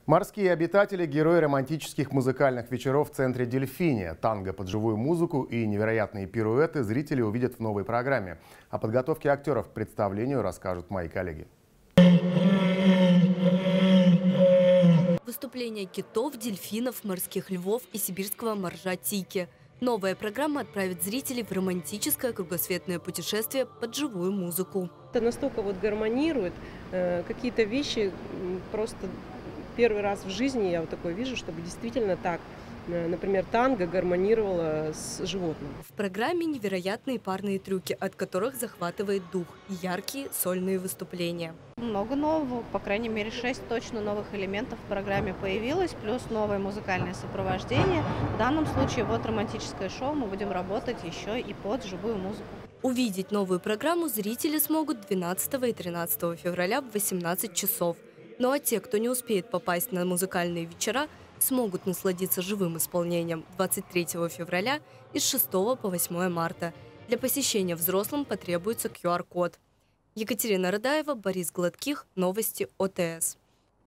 Морские обитатели – герои романтических музыкальных вечеров в центре «Дельфиния». Танго под живую музыку и невероятные пируэты зрители увидят в новой программе. О подготовке актеров к представлению расскажут мои коллеги. Выступления китов, дельфинов, морских львов и сибирского моржа Тики. Новая программа отправит зрителей в романтическое кругосветное путешествие под живую музыку. Это настолько гармонирует, какие-то вещи просто первый раз в жизни я такое вижу, чтобы действительно так, например, танго гармонировало с животным. В программе невероятные парные трюки, от которых захватывает дух, и яркие сольные выступления. Много нового, по крайней мере 6 точно новых элементов в программе появилось, плюс новое музыкальное сопровождение. В данном случае вот романтическое шоу, мы будем работать еще и под живую музыку. Увидеть новую программу зрители смогут 12 и 13 февраля в 18 часов. Ну а те, кто не успеет попасть на музыкальные вечера, смогут насладиться живым исполнением 23 февраля и с 6 по 8 марта. Для посещения взрослым потребуется QR-код. Екатерина Радаева, Борис Гладких. Новости ОТС.